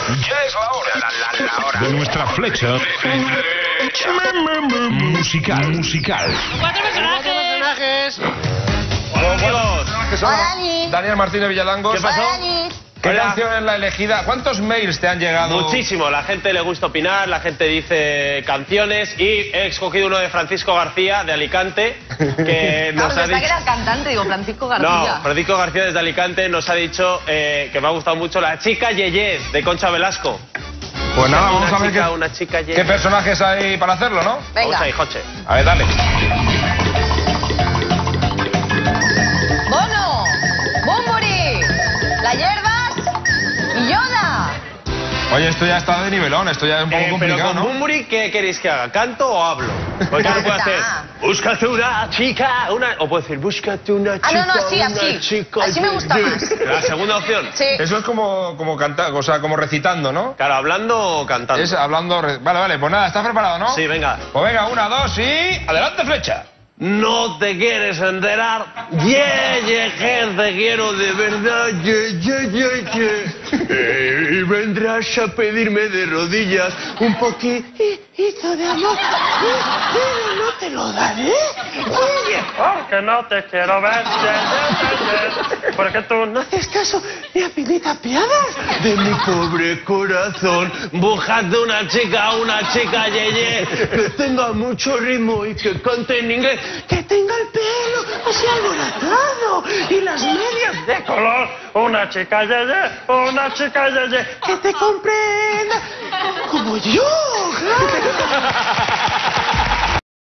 Ya es la hora. De nuestra flecha musical. ¡Cuatro personajes! Hola, Dani. Daniel Martínez Villalangos. ¿Qué pasó? Hola, Dani. ¿Qué Hola. canción es la elegida? ¿Cuántos mails te han llegado? Muchísimo, la gente le gusta opinar, la gente dice canciones y he escogido uno de Francisco García, de Alicante, que nos ha Pensaba dicho... que era cantante, digo, Francisco García. No, Francisco García desde Alicante nos ha dicho que me ha gustado mucho La chica Yeye, de Concha Velasco. Pues nada, vamos a ver una chica Yeye. qué personajes hay para hacerlo, ¿no? Venga. Vamos ahí, Joche. A ver, dale. Bono, Bumburi, La Hierbas y Yoda. Oye, esto ya está de nivelón, esto ya es un poco Pero complicado, con ¿no? Bumburi, ¿qué queréis que haga? ¿Canto o hablo? Porque no puedo hacer, búscate una chica, o puedo decir, búscate una chica, Ah, no, sí, una así. chica. Así me gusta más. La segunda opción. Sí. Eso es como cantar, o sea, como recitando, ¿no? Claro, hablando o cantando. Es hablando... Vale, pues nada, ¿estás preparado, no? Sí, venga. Pues venga, 1, 2 y... ¡adelante, flecha! No te quieres enterar, que te quiero de verdad, y vendrás a pedirme de rodillas un poquito de amor, pero no te lo daré. Porque no te quiero ver, porque tú no haces caso ni a Pinita Piadas de mi pobre corazón. Búscate una chica yeye, que tenga mucho ritmo y que cante en inglés, que tenga el pelo así alborotado y las medias de color. Una chica yeye, que te comprenda como yo.